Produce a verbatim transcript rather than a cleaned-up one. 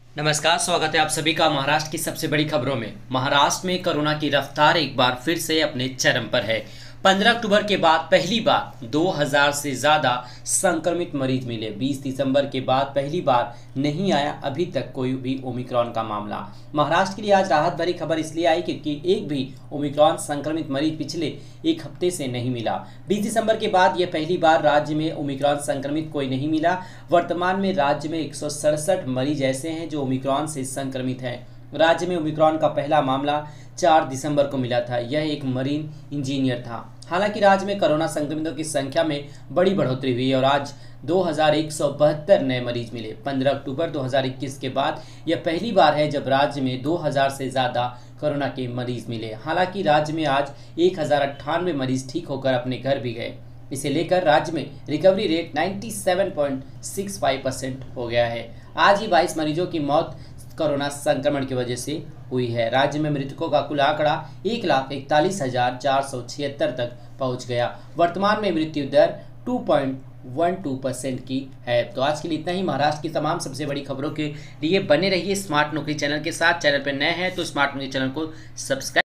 नमस्कार, स्वागत है आप सभी का महाराष्ट्र की सबसे बड़ी खबरों में। महाराष्ट्र में कोरोना की रफ्तार एक बार फिर से अपने चरम पर है। पंद्रह अक्टूबर के बाद पहली बार दो हज़ार से ज्यादा संक्रमित मरीज मिले। बीस दिसंबर के बाद पहली बार नहीं आया अभी तक कोई भी ओमिक्रॉन का मामला। महाराष्ट्र के लिए आज राहत भरी खबर इसलिए आई क्योंकि एक भी ओमिक्रॉन संक्रमित मरीज पिछले एक हफ्ते से नहीं मिला। बीस दिसंबर के बाद यह पहली बार राज्य में ओमिक्रॉन संक्रमित कोई नहीं मिला। वर्तमान में राज्य में एक सौ सड़सठ मरीज ऐसे हैं जो ओमिक्रॉन से संक्रमित हैं। राज्य में ओमिक्रॉन का पहला मामला चार दिसंबर को मिला था। यह एक मरीन इंजीनियर था। हालांकि राज्य में कोरोना संक्रमितों की संख्या में बड़ी बढ़ोतरी हुई और आज दो हज़ार एक सौ बहत्तर नए मरीज मिले। पंद्रह अक्टूबर दो हज़ार इक्कीस के बाद यह पहली बार है जब राज्य में दो हज़ार से ज़्यादा कोरोना के मरीज मिले। हालांकि राज्य में आज एक हज़ार अट्ठानवे मरीज ठीक होकर अपने घर भी गए। इसे लेकर राज्य में रिकवरी रेट सत्तानवे पॉइंट छह पाँच परसेंट हो गया है। आज ही बाईस मरीजों की मौत कोरोना संक्रमण की वजह से हुई है। राज्य में मृतकों का कुल आंकड़ा एक लाख इकतालीस हजार चार सौ छिहत्तर तक पहुंच गया। वर्तमान में मृत्यु दर दो पॉइंट बारह परसेंट की है। तो आज के लिए इतना ही। महाराष्ट्र की तमाम सबसे बड़ी खबरों के लिए बने रहिए स्मार्ट नौकरी चैनल के साथ। चैनल पर नए हैं तो स्मार्ट नौकरी चैनल को सब्सक्राइब